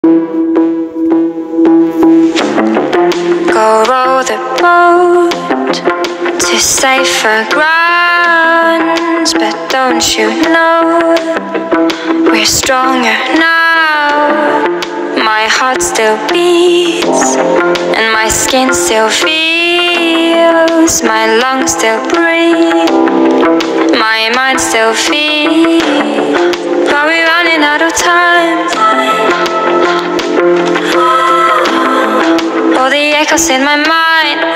Go row the boat to safer grounds, but don't you know we're stronger now? My heart still beats and my skin still feels, my lungs still breathe, my mind still feels. Are we running out of time? All the echoes in my mind